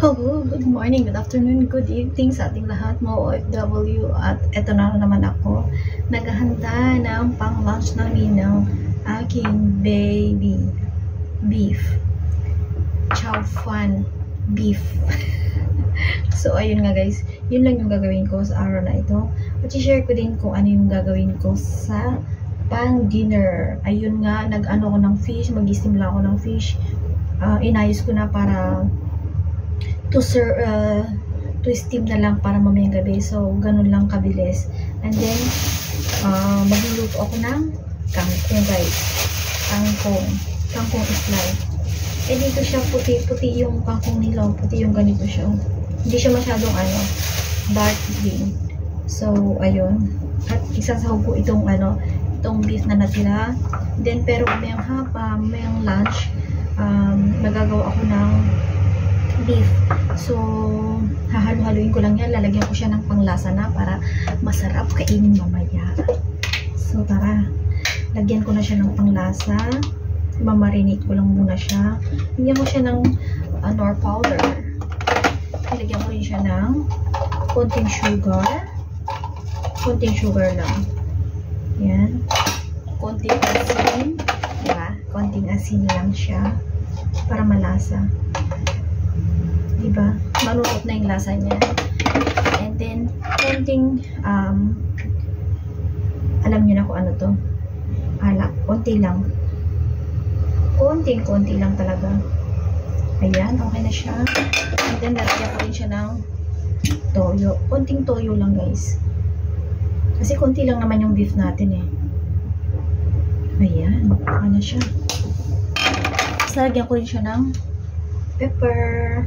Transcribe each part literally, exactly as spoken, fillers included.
Hello, good morning, good afternoon, good evening sa ating lahat mga O F W. At eto na naman ako, naghahanda ng pang-lunch namin ng aking baby beef, chow fan beef. So ayun nga guys, yun lang yung gagawin ko sa araw na ito. At i-share ko din kung ano yung gagawin ko sa pang dinner. Ayun nga, nag-ano ko ng fish, mag-istimla ako ng fish. Uh, inayos ko na para to serve, uh, to steam na lang para mamayang gabi. So, ganun lang kabilis. And then, uh, magluluto ako ng kangkong guys. Kangkong. Kangkong is life. Eh, dito siya puti-puti yung kangkong nila. Puti yung ganito siya. Hindi siya masyadong ano, dark green. So, ayun. At isasahog ko itong ano, itong beef na natira. Then, pero mayang hapa, mayang lunch, um, nagagawa ako ng beef. So, hahalo-haluin ko lang yan. Lalagyan ko siya ng panglasa na para masarap kainin mamaya. So, tara. Lagyan ko na siya ng panglasa. Mamarinate ko lang muna siya. Lagyan ko siya ng uh, nor powder. Lagyan ko rin siya ng konting sugar. Konting sugar lang. Yan. Konting asin. Diba? Konting asin lang siya para malasa. Diba? Malulot na yung lasa niya. And then, konting, um, alam niyo na kung ano to. Alak. Konti lang. Konting-konti lang talaga. Ayan, okay na siya. And then, lalagyan ko rin siya ng toyo. Konting toyo lang, guys. Kasi konti lang naman yung beef natin, eh. Ayan, okay na siya. Tapos, lalagyan ko rin siya ng pepper.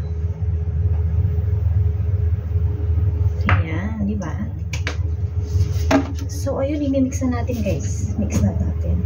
Ayan, di ba? So, ayun, imimix na natin, guys. Mix na natin.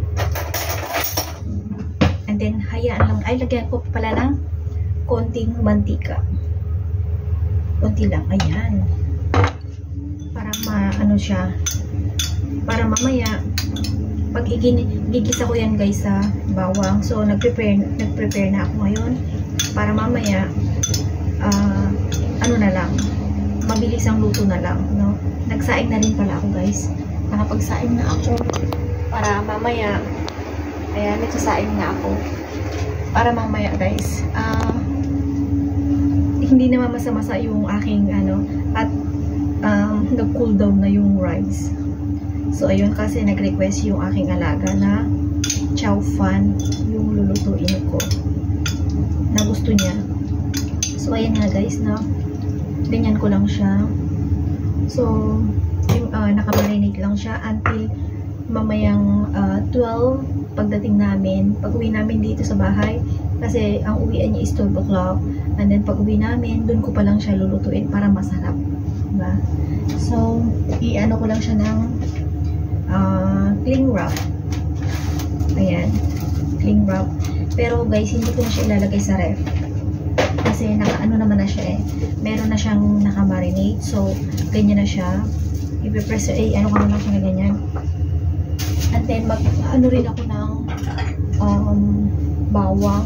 And then, hayaan lang. Ay, lagyan ko pala ng konting mantika. Konti lang. Ayan. Para ma, ano siya, para mamaya, pag igigisa ko yan, guys, sa bawang. So, nag-prepare, nag-prepare na ako ngayon. Para mamaya, uh, ano na lang, mabilis ang luto na lang, no? Nagsaing na rin pala ako, guys. Nakapagsaing na ako para mamaya, ayan, nagsasaing na ako para mamaya, guys, ah, uh, hindi naman masa-masa yung aking, ano, at um, nag-cool down na yung rice. So, ayun, kasi nag-request yung aking alaga na chow fan yung lulutuin ko na gusto niya. So, ayan nga, guys, no? Ganyan ko lang siya. So, yung, uh, nakamarinate lang siya until mamayang uh, twelve pagdating namin. Pag uwi namin dito sa bahay, kasi ang uwian niya is twelve o'clock. And then, pag uwi namin, dun ko pa lang siya lulutuin para masarap. Diba? So, i-ano ko lang siya ng uh, cling wrap. Ayan. Cling wrap. Pero, guys, hindi ko na siya ilalagay sa ref. Kasi naka-ano naman na siya eh. Meron na siyang naka-marinate. So, ganyan na siya. I-press, eh, ano ko naman siya na ganyan. And then, mag, ano rin ako ng um, bawang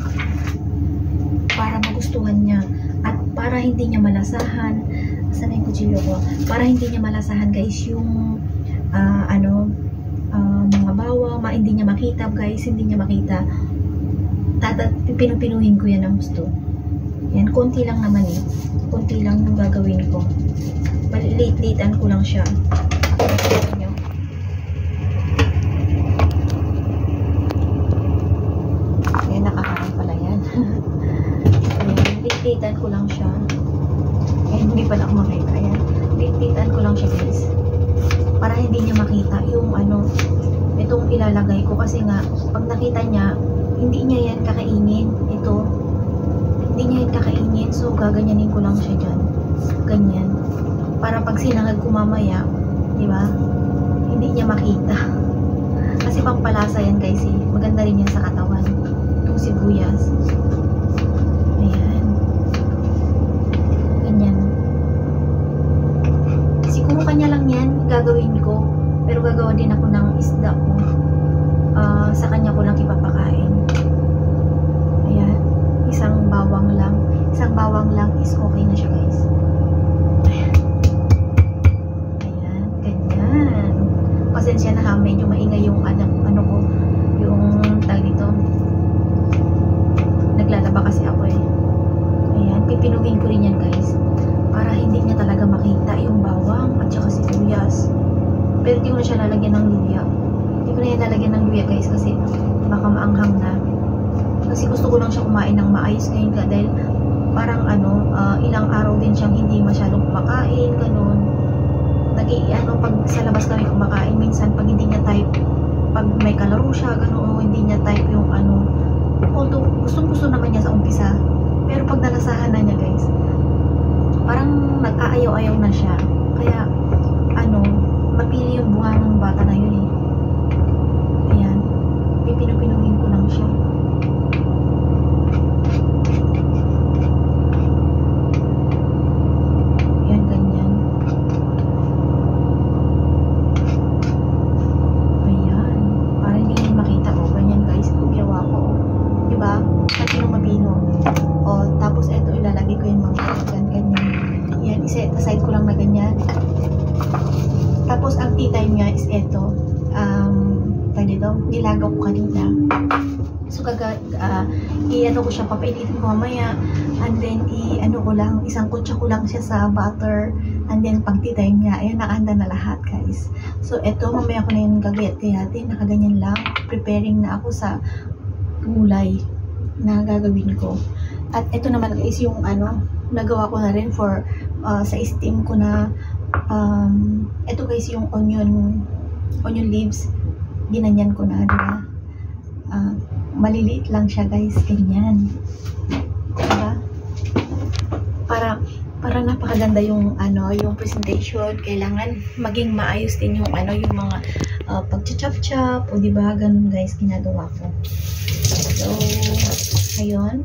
para magustuhan niya. At para hindi niya malasahan, saan na yung kutsilyo ko? Para hindi niya malasahan, guys, yung uh, ano, uh, mga bawang, ma, hindi niya makita, guys, hindi niya makita. Tata, pinupinuhin ko yan ng gusto. Yan, konti lang naman eh. Konti lang yung gagawin ko. Late-latean ko lang siya. Ayan, nakakarang pala yan. Ayan, late-latean ko lang siya. Ayan, hindi pala ako makita. Ayan, late-latean ko lang siya, guys. Para hindi niya makita yung ano, itong ilalagay ko. Kasi nga, pag nakita niya, hindi niya yan kakainin. Ito. Hindi niya yung kakainin, so gaganyanin ko lang siya dyan. Ganyan. Para pag sinangag ko mamaya, di ba? Hindi niya makita. Kasi pampalasa yan, guys, eh. Maganda rin yan sa katawan. Itong sibuyas. Ayan. Ganyan. Siguro kanya lang yan, gagawin ko. Pero gagawa din ako ng isda ko. Uh, sa kanya ko lang ipapakain. Ayan. Isang bawang lang. isang bawang lang is okay na siya guys. Ayan, ganyan. Pasensya na ha, medyo maingay yung ano, ano ko, yung tag dito. Naglalaba kasi ako eh. Ayan, pipinuhin ko rin yan guys. Para hindi niya talaga makita yung bawang at saka sibuyas. Pero hindi ko na siya lalagyan ng luya. Hindi ko na yan lalagyan ng luya guys kasi baka maanghang na. Kasi gusto ko lang siya kumain ng maayos ngayon ka dahil parang ano, uh, ilang araw din siyang hindi masyadong kumakain, ganun. Nag-i, ano, pag sa labas kami kumakain, minsan pag hindi niya type, pag may kalaro siya, ganun, hindi niya type yung ano, although gustong gusto naman niya sa umpisa, pero pag nalasahan na niya guys, parang nag-aayaw-ayaw na siya. Kaya, ano, mapili yung bunga ng bata na yun eh. Ayan, pipinupinuhin ko lang siya. Aside ko lang na ganyan. Tapos ang tea time nga is eto, um, tayo dito, nilagaw ko kanina. So kaga, uh, i-ano ko siya, papainitin ko mamaya, and then i-ano ko lang, isang kutsa ko lang siya sa butter, and then pag tea time nga, ayun, nakahanda na lahat guys. So eto, mamaya ko na yung gagawin, nakaganyan lang, preparing na ako sa gulay na gagawin ko. At eto naman guys, yung ano, nagawa ko na rin for uh, sa steam ko na um, ito guys yung onion onion leaves, ginanyan ko na, diba? Uh, maliliit lang siya guys, ganyan, diba? Para para napakaganda yung ano, yung presentation. Kailangan maging maayos din yung ano, yung mga uh, pagcha-chop-chop o diba, ganun guys ginagawa ko. So ayun,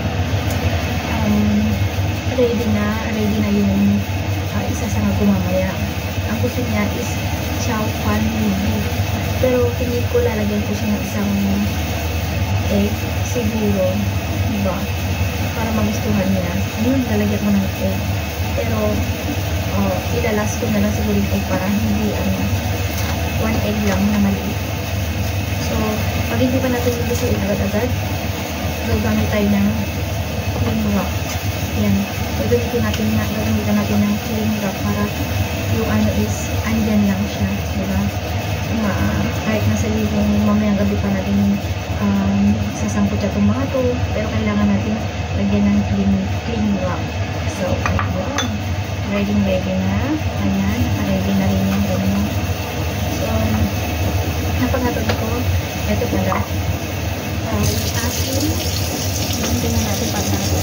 um, ready na, ready na yung uh, isa sa nga mamaya. Ang gusto niya is chow pan with beef. Pero tingin ko lalagyan ko siya ng isang egg, siguro, diba? Para magustuhan niya. Yun, lalagyan ko ng egg. Pero, uh, ilalas ko na lang siguro yung egg para hindi, ano, one egg lang na maliit. So, pag hindi pa natin gustuin agad-agad, gagamit tayo ng cling wrap. Yan. Gagamitin natin na, gagamitin natin ng cling wrap para yung ano is, andyan lang siya, diba? Ma, kahit nasa libong mamayang gabi pa natin um, sasangkot siya itong mga to, pero kailangan natin lagyan ng cling, cling wrap. So, ayun. Ready, ready na. Ayan, naka-ready na rin yung ganyan. So, napaghatod ko, ito pala. Uh, yung asin, hindi na natin pag-natin.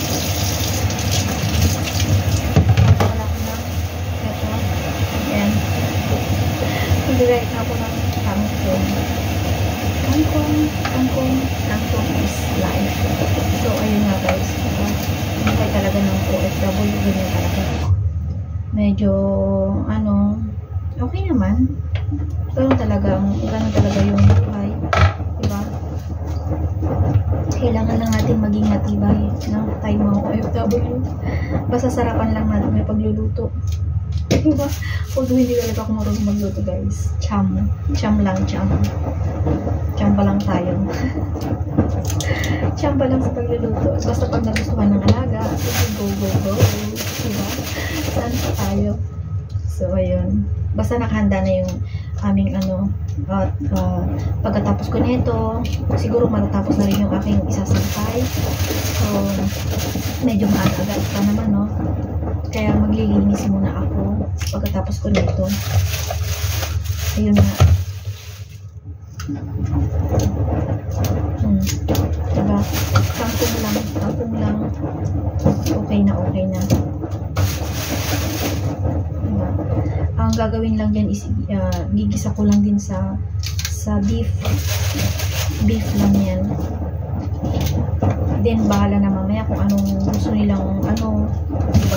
Nilagay na ako ng kangkong. Kangkong, kangkong, kangkong is life. So, ayun nga guys. Nilagay talaga ng O F W. Ganyan talaga. Medyo, ano, okay naman. Ganun talagang, ganun talaga yung buhay. Diba? Kailangan lang natin maging matibay ng tayo mga O F W. Basta sarapan lang natin may pagluluto. Diba? Although hindi talaga ako marunong magluto guys. Cham. Cham lang, cham. Cham pa lang tayo. Cham pa lang sa pagluluto. Basta pag nagustuhan ng alaga, go, go, go. Diba? Saan pa tayo? So, ayun. Basta nakahanda na yung aming ano, at uh, pagkatapos ko nito, siguro matatapos na rin yung aking isasampay. So, medyo maaga-agad pa naman, no? Kaya maglilinis muna ako pagkatapos ko nito. Ayun na. Hmm. Diba? Kangkong lang. Kangkong lang. Okay na, okay na. Diba? Ang gagawin lang dyan is uh, gigisa ko lang din sa sa beef. Beef lang yan. Then, bahala na mamaya kung anong gusto nilang ano, diba?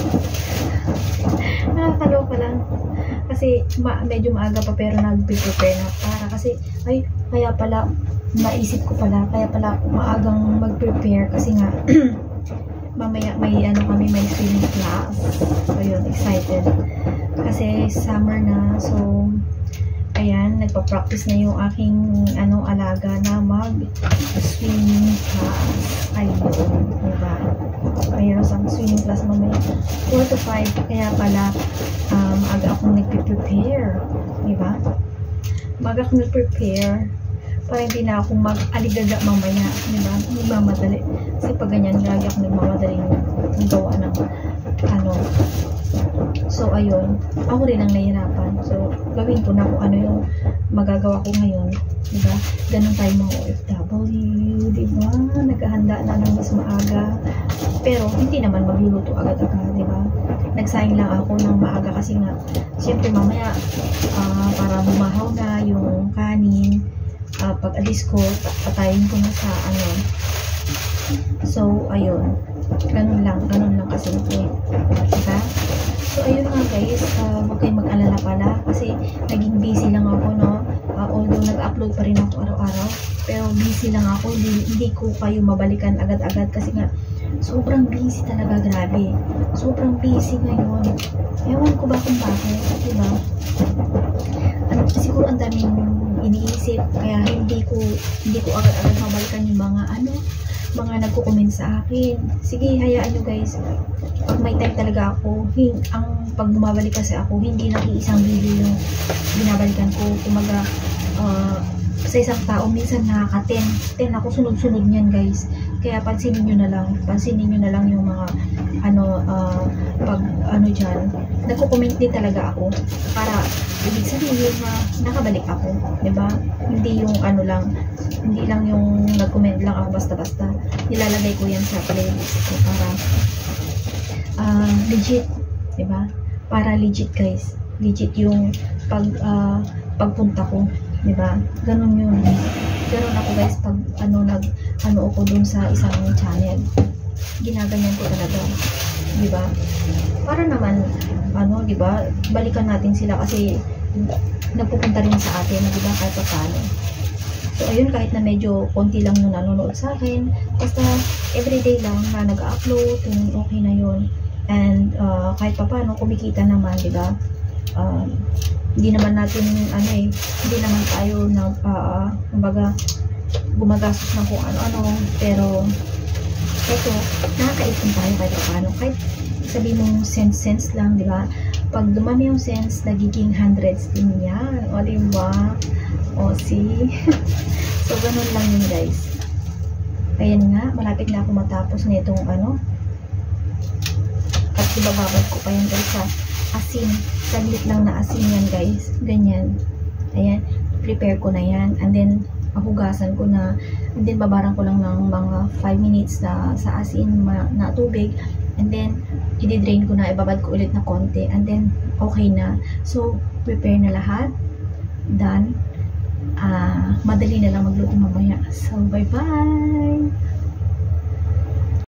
Nakakaloka lang. Kasi, ma medyo maaga pa pero nag-prepare na para. Kasi, ay, kaya pala, naisip ko pala, kaya pala maagang mag-prepare. Kasi nga, mamaya may ano kami, may swimming class. So yun, excited. Kasi summer na, so ayan, nagpa-practice na yung aking ano, alaga na mag-swimming class. Ayun, diba? Mayroon sa swimming class mamaya four to five, kaya pala um, aga akong nagpe-prepare, diba? Maga akong nag-prepare para hindi na akong mag-aligaga mamaya, diba? Nagmamadali. Kasi pag ganyan, lagi akong nagmamadali ng gawa ng ano. So, ayun. Ako rin ang nahihirapan. So, gawin ko na kung ano yung magagawa ko ngayon. Diba? Ganun tayo mga O F W. Diba? Naghahanda na ng mas maaga. Pero, hindi naman magluluto agad-agad. Diba? Nagsayang lang ako ng maaga kasi nga, siyempre mamaya, uh, para bumahaw na yung kanin. Uh, pag alis ko, patayin ko na sa ano. So, ayun. Ganun lang. Ganun lang kasi. Diba? So, ayun nga guys, uh, huwag kayong mag-alala pala kasi naging busy lang ako, no? Uh, although nag-upload pa rin ako araw-araw, pero busy lang ako, hindi, hindi ko kayo mabalikan agad-agad kasi nga sobrang busy talaga, grabe. Sobrang busy ngayon. Ewan ko ba kung bakit, diba? Ano, siguro ang daming iniisip, kaya hindi ko, hindi ko agad-agad mabalikan yung mga ano, mga nagko-comment sa akin. Sige, hayaan nyo guys. Pag may time talaga ako, hin ang pag bumabalik kasi ako, hindi lang iisang video yung binabalikan ko. Kumaga, uh, sa isang tao, minsan nakaka ten. ten ako, sunod-sunod niyan guys. Kaya pansinin nyo na lang. Pansinin nyo na lang yung mga, ano, uh, pag, ano dyan. Nagko-comment din talaga ako. Para, ibig sabihin na nakabalik ako. Diba? Hindi yung ano lang, hindi lang yung nag-comment lang ako basta-basta. Nilalagay ko yan sa playlist ko para uh, legit, diba? Para legit guys. Legit yung pag uh, pagpunta ko, diba? Ganun yun. Ganun ako guys pag ano nag ano ako dun sa isang channel. Ginaganyan ko talaga, diba? Para naman ano, diba? Balikan natin sila kasi nagpupunta rin sa atin, diba? Kahit pa paano. So, ayun, kahit na medyo konti lang yung nanonood sa akin, basta everyday lang na nag-upload, okay na yun. And uh, kahit pa paano, kumikita naman, diba? Uh, hindi naman natin, ano eh, hindi naman tayo na, uh, kumbaga, gumagastos ng kung ano-ano, pero, eto, nakakaipon tayo kahit pa paano. Kahit sabi mong cents-cents lang, diba? Pag dumami yung cents, nagiging hundreds din yan. O, diba? O, see? So, ganun lang yun, guys. Ayan nga, malapit na ako matapos nitong ano. At ibababad ko pa yan, guys, sa asin. Saglit lang na asin yan, guys. Ganyan. Ayan, prepare ko na yan. And then, hugasan ko na. And then, babarang ko lang ng mga five minutes na sa asin na tubig. And then, i-drain ko na, ibabad ko ulit na konti. And then, okay na. So, prepare na lahat. Done. Ah, uh, madali na lang magluto mamaya. So, bye-bye!